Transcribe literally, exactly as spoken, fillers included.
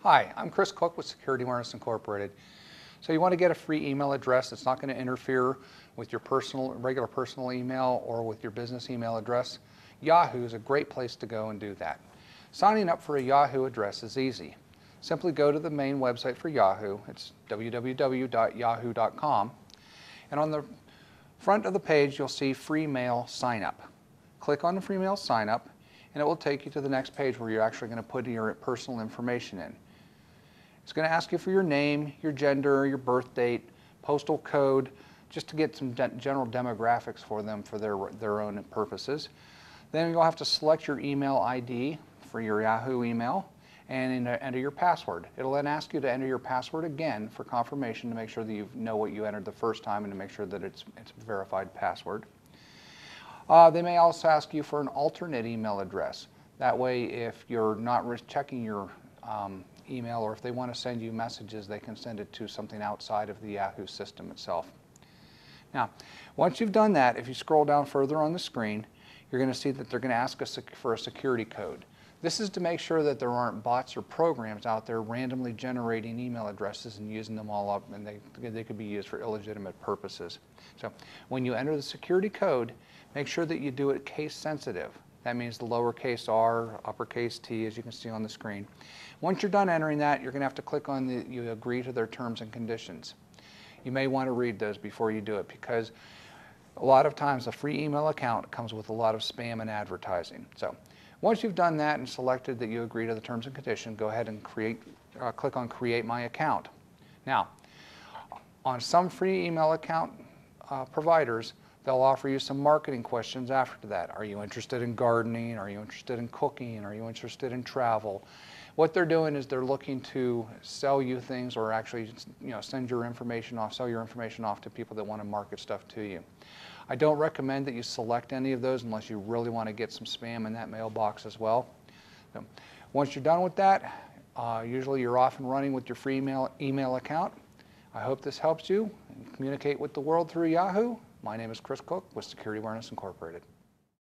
Hi, I'm Chris Cook with Security Awareness Incorporated. So you want to get a free email address that's not going to interfere with your personal, regular personal email or with your business email address. Yahoo is a great place to go and do that. Signing up for a Yahoo address is easy. Simply go to the main website for Yahoo. It's w w w dot yahoo dot com. And on the front of the page, you'll see free mail sign up. Click on the free mail sign up, and it will take you to the next page where you're actually going to put your personal information in. It's going to ask you for your name, your gender, your birth date, postal code, just to get some de general demographics for them for their, their own purposes. Then you'll have to select your email I D for your Yahoo email and enter your password. It'll then ask you to enter your password again for confirmation to make sure that you know what you entered the first time and to make sure that it's, it's a verified password. Uh, they may also ask you for an alternate email address. That way, if you're not checking your um, email, or if they want to send you messages, they can send it to something outside of the Yahoo system itself. Now, once you've done that, if you scroll down further on the screen, you're going to see that they're going to ask us for a security code. This is to make sure that there aren't bots or programs out there randomly generating email addresses and using them all up, and they, they could be used for illegitimate purposes. So when you enter the security code, make sure that you do it case sensitive. That means the lowercase r, uppercase T, as you can see on the screen. Once you're done entering that, you're going to have to click on the, you agree to their terms and conditions. You may want to read those before you do it, because a lot of times a free email account comes with a lot of spam and advertising. So once you've done that and selected that you agree to the terms and conditions, go ahead and create, uh, click on Create My Account. Now, on some free email account uh, providers, they'll offer you some marketing questions after that. Are you interested in gardening? Are you interested in cooking? Are you interested in travel? What they're doing is they're looking to sell you things, or actually, you know, send your information off, sell your information off to people that want to market stuff to you. I don't recommend that you select any of those unless you really want to get some spam in that mailbox as well. So once you're done with that, uh, usually you're off and running with your free email, email account. I hope this helps you communicate with the world through Yahoo. My name is Chris Cook with Security Awareness Incorporated.